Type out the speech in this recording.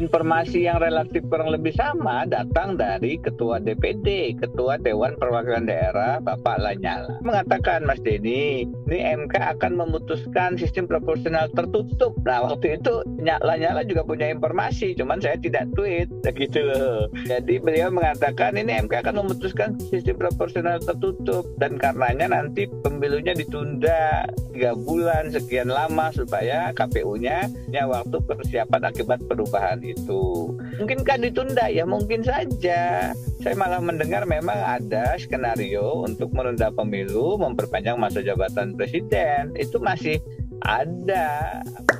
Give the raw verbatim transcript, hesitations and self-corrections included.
Informasi yang relatif kurang lebih sama datang dari Ketua D P D, Ketua Dewan Perwakilan Daerah, Bapak Lanyala. Mengatakan, Mas Denny, ini M K akan memutuskan sistem proporsional tertutup. Nah, waktu itu Lanyala juga punya informasi, cuman saya tidak tweet, begitu loh. Jadi beliau mengatakan ini M K akan memutuskan sistem proporsional tertutup, dan karenanya nanti pemilunya ditunda tiga bulan, sekian lama, supaya K P U-nya punya waktu persiapan akibat perubahan itu. Mungkin kan ditunda, ya mungkin saja. Saya malah mendengar memang ada skenario untuk menunda pemilu, memperpanjang masa jabatan presiden. Itu masih ada.